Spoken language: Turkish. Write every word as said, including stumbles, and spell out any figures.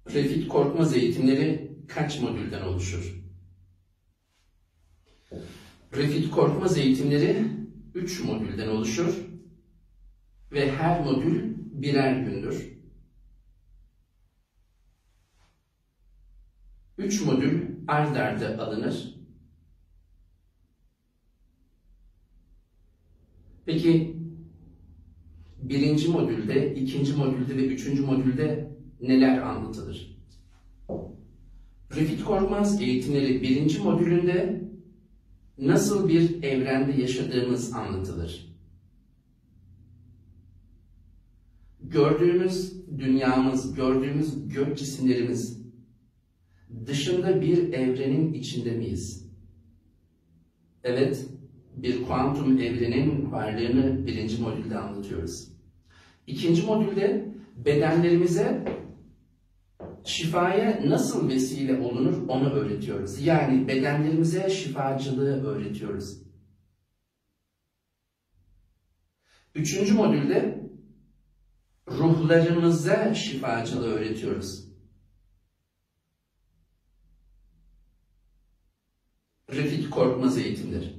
Refit Korkmaz eğitimleri kaç modülden oluşur? Refit Korkmaz eğitimleri üç modülden oluşur ve her modül birer gündür. üç modül ard arda alınır. Peki birinci modülde, ikinci modülde ve üçüncü modülde neler anlatılır? Refit Korkmaz eğitimleri birinci modülünde nasıl bir evrende yaşadığımız anlatılır. Gördüğümüz dünyamız, gördüğümüz gök cisimlerimiz dışında bir evrenin içinde miyiz? Evet, bir kuantum evrenin varlığını birinci modülde anlatıyoruz. İkinci modülde bedenlerimize şifaya nasıl vesile olunur onu öğretiyoruz. Yani bedenlerimize şifacılığı öğretiyoruz. Üçüncü modülde ruhlarımıza şifacılığı öğretiyoruz. Refit Korkmaz eğitimleri.